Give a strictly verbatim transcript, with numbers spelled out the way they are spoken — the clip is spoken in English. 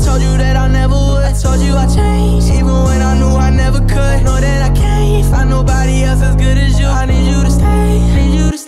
told you that I never would. I told you I changed, even when I knew I never could. Know that I can't find nobody else as good as you. I need you to stay, need you to